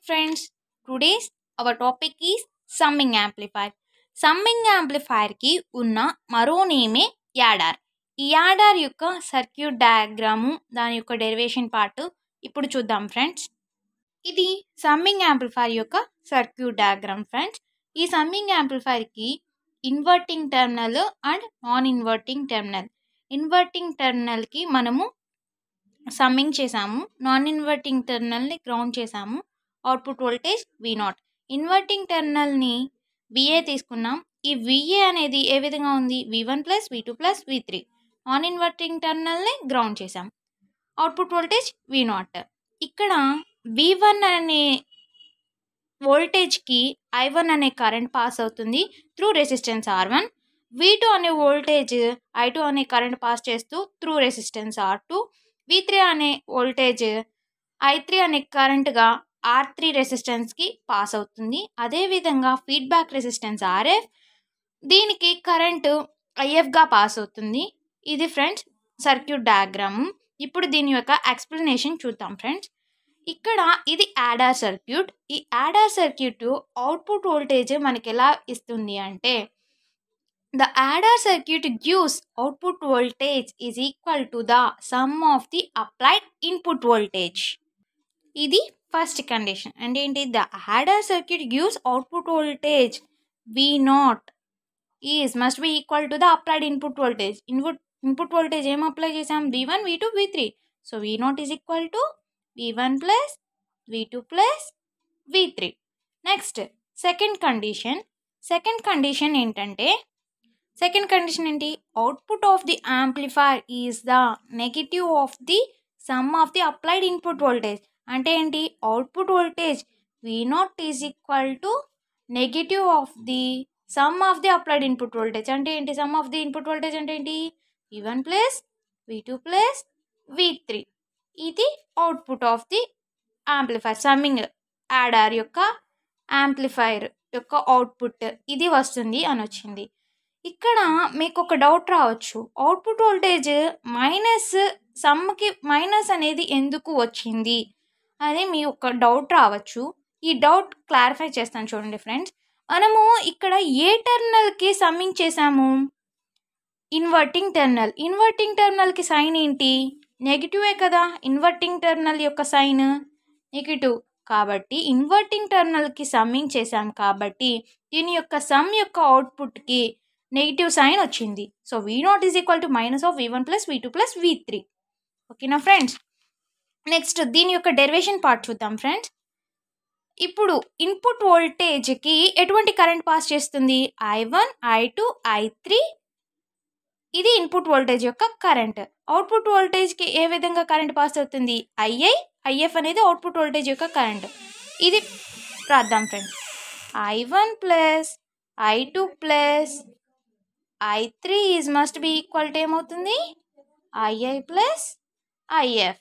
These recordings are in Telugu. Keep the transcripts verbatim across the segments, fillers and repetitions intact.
friends, today's our topic is summing amplifier. Summing యాంప్లిఫైర్కి ఉన్న మరో నేమే యాడార్. ఈ యాడార్ యొక్క సర్క్యూట్ డయాగ్రాము, దాని యొక్క డెరివేషన్ పార్ట్ ఇప్పుడు చూద్దాం ఫ్రెండ్స్. ఇది సమ్మింగ్ యాంప్లిఫైర్ యొక్క సర్క్యూట్ డయాగ్రామ్ ఫ్రెండ్స్. ఈ సమ్మింగ్ యాంప్లిఫైర్కి inverting terminal and non inverting terminal. Inverting టెర్మినల్కి మనము సమ్మింగ్ చేసాము, నాన్ ఇన్వర్టింగ్ టెర్మినల్ని గ్రౌండ్ చేసాము. Output voltage V naught. Inverting టెర్మినల్ని విఏ తీసుకున్నాం. ఈ విఏ అనేది ఏ విధంగా ఉంది, V one plus V two plus V three. Non inverting టెర్మినల్ని గ్రౌండ్ చేసాం. Output voltage V naught. ఇక్కడ వి వన్ అనే వోల్టేజ్కి ఐ వన్ అనే కరెంట్ పాస్ అవుతుంది through resistance R one. V two అనే వోల్టేజ్ ఐ టూ అనే కరెంట్ పాస్ చేస్తూ through resistance R two. V three అనే వోల్టేజ్ ఐ త్రీ అనే కరెంట్గా ఆర్ త్రీ రెసిస్టెన్స్కి పాస్ అవుతుంది. అదేవిధంగా ఫీడ్బ్యాక్ రెసిస్టెన్స్ ఆర్ఎఫ్, దీనికి కరెంటు ఐఎఫ్గా పాస్ అవుతుంది. ఇది ఫ్రెండ్స్ సర్క్యూట్ డయాగ్రాము. ఇప్పుడు దీని యొక్క ఎక్స్ప్లెనేషన్ చూద్దాం ఫ్రెండ్స్. ఇక్కడ ఇది యాడార్ సర్క్యూట్. ఈ యాడార్ సర్క్యూట్ అవుట్పుట్ వోల్టేజ్ మనకి ఎలా ఇస్తుంది అంటే, the adder circuit gives output voltage is equal to the sum of the applied input voltage. ఇది ఫస్ట్ కండిషన్. అంటే ఏంటి, the adder circuit gives output voltage V naught is must be equal to the applied input voltage. Input input voltage ఏం అప్లై చేసాం, V one V two V three. So V naught is equal to V one plus V two plus V three. Next second condition. Second condition ఏంటంటే, సెకండ్ కండిషన్ ఏంటి, output of the amplifier is the negative of the sum of the applied input voltage. అంటే ఏంటి, output voltage V naught is equal to negative of the sum of the applied input voltage. అంటే ఏంటి, some of the input voltage అంటే ఏంటి, V one plus V two plus V three. ఇది output of the amplifier, summing adder యొక్క యాంప్లిఫైర్ యొక్క అవుట్పుట్ ఇది వస్తుంది అని వచ్చింది. ఇక్కడ మీకు ఒక డౌట్ రావచ్చు, అవుట్పుట్ వోల్టేజ్ మైనస్ సమ్కి మైనస్ అనేది ఎందుకు వచ్చింది అని మీ ఒక డౌట్ రావచ్చు. ఈ డౌట్ క్లారిఫై చేస్తాను చూడండి ఫ్రెండ్స్. మనము ఇక్కడ ఏ టెర్మినల్కి సమ్మింగ్ చేసాము, inverting terminal. Inverting terminal sign ఏంటి, నెగిటివే కదా. ఇన్వర్టింగ్ టెర్మినల్ యొక్క సైన్ నెగిటివ్ కాబట్టి ఇన్వర్టింగ్ టెర్మినల్కి సమ్మింగ్ చేసాం కాబట్టి దీని యొక్క సమ్ యొక్క అవుట్పుట్కి నెగిటివ్ సైన్ వచ్చింది. So V naught is equal to minus of V one plus V two plus V three. ఓకేనా ఫ్రెండ్స్. నెక్స్ట్ దీని యొక్క డెరివేషన్ పార్ట్ చూద్దాం ఫ్రెండ్స్. ఇప్పుడు ఇన్పుట్ వోల్టేజ్కి ఎటువంటి కరెంట్ పాస్ చేస్తుంది, I one I two I three. ఇది ఇన్పుట్ వోల్టేజ్ యొక్క కరెంట్. అవుట్పుట్ వోల్టేజ్కి ఏ విధంగా కరెంట్ పాస్ అవుతుంది, ఐఐ ఐఎఫ్ అనేది అవుట్పుట్ వోల్టేజ్ యొక్క కరెంట్. ఇది రాద్దాం friends. I one plus I two plus I three is must be equal to ఏమవుతుంది, ఐఐ ప్లస్ ఐఎఫ్.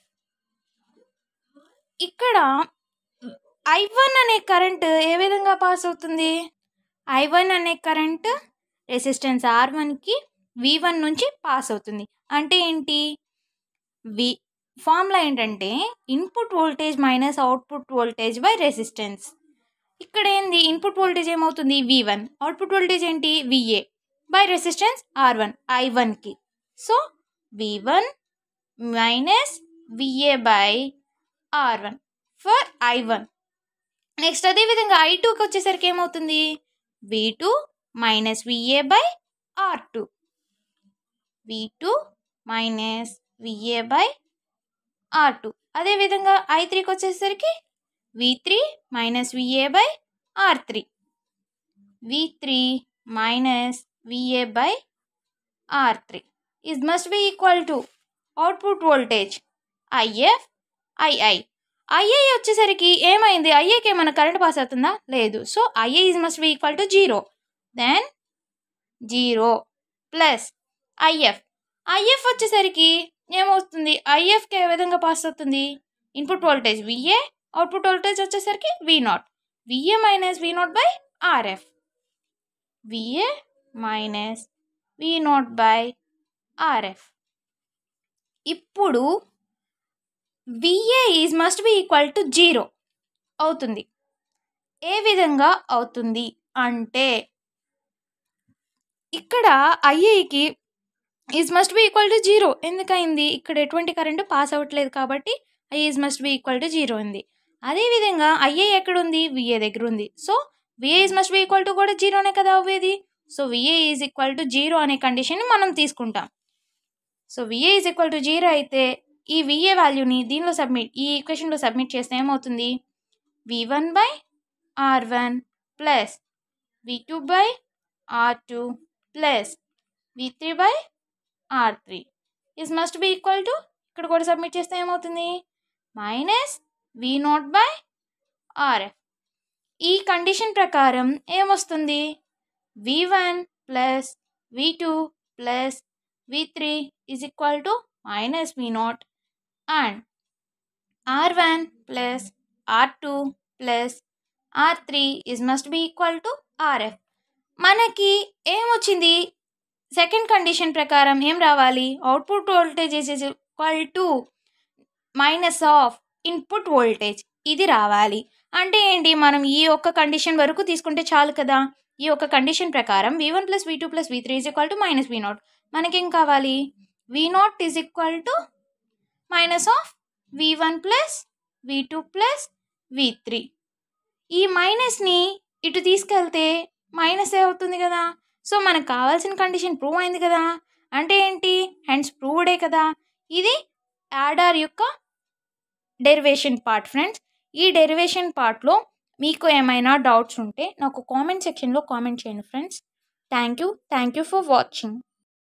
ఇక్కడ ఐ వన్ అనే కరెంట్ ఏ విధంగా పాస్ అవుతుంది, ఐ వన్ అనే కరెంట్ రెసిస్టెన్స్ ఆర్ వన్కి వి వన్ నుంచి పాస్ అవుతుంది. అంటే ఏంటి, వి ఫార్ములా ఏంటంటే input voltage minus output voltage by resistance. ఇక్కడ ఏంది, ఇన్పుట్ వోల్టేజ్ ఏమవుతుంది వి వన్, అవుట్పుట్ వోల్టేజ్ ఏంటి VA by resistance R one I వన్కి. So V one minus VA by R one for I one. Next అదేవిధంగా ఐ టూకి వచ్చేసరికి ఏమవుతుంది, V two minus VA by R two. V two minus VA by R two. అదేవిధంగా ఐ త్రీకి వచ్చేసరికి V three minus VA by R three. V three minus VA by R three is must be equal to output voltage IF II. II వచ్చేసరికి ఏమైంది, ఐఐకి ఏమైనా కరెంట్ పాస్ అవుతుందా, లేదు. So II is must be equal to zero. Then zero plus IF. IF వచ్చేసరికి ఏమవుతుంది, ఐఎఫ్కి ఏ విధంగా పాస్ అవుతుంది, input voltage VA, output voltage వచ్చేసరికి V naught. VA minus V naught by RF. VA minus V naught by RF. ఇప్పుడు VA is must be equal to zero. అవుతుంది. ఏ విధంగా అవుతుంది అంటే ఇక్కడ ఐఏకి is must be equal to zero. ఎందుకయింది? ఇక్కడ ఎటువంటి కరెంటు పాస్ అవ్వట్లేదు కాబట్టి I is must be equal to zero ఉంది. అదేవిధంగా ఐఏ ఎక్కడుంది? విఏ దగ్గర ఉంది. So VA is must be equal to కూడా జీరోనే కదా అవ్వేది. So VA is equal to zero అనే కండిషన్ మనం తీసుకుంటాం. So VA is equal to zero అయితే ఈ విఏ వాల్యూని దీనిలో సబ్మిట్ ఈ ఈక్వేషన్లో సబ్మిట్ చేస్తే ఏమవుతుంది? V one by R one plus V two by R two plus V three by R three is must be equal to ఇక్కడ కూడా సబ్మిట్ చేస్తే ఏమవుతుంది? Minus V naught by RF. ఈ కండిషన్ ప్రకారం ఏమొస్తుంది? V one plus V two plus V three is equal to minus V naught and R one plus R two plus R three is must be equal to RF. మనకి ఏమొచ్చింది? సెకండ్ కండిషన్ ప్రకారం ఏం రావాలి? Output voltage is equal to minus of input voltage. ఇది రావాలి. అంటే ఏంటి? మనం ఈ ఒక్క కండిషన్ వరకు తీసుకుంటే చాలు కదా. ఈ ఒక్క కండిషన్ ప్రకారం V one plus V two plus V three is equal to minus V naught. మనకేం కావాలి? V naught is equal to minus of V one plus V two plus V three. ఈ మైనస్ని ఇటు తీసుకెళ్తే మైనస్ ఏ అవుతుంది కదా. సో మనకు కావాల్సిన కండిషన్ ప్రూవ్ అయింది కదా. అంటే ఏంటి? హెన్స్ ప్రూవ్డే కదా. ఇది యాడర్ యొక్క డెరివేషన్ పార్ట్ ఫ్రెండ్స్. ఈ డెరివేషన్ పార్ట్లో మీకు ఏమైనా డౌట్స్ ఉంటే నాకు కామెంట్ సెక్షన్లో కామెంట్ చేయండి friends. Thank you thank you for watching.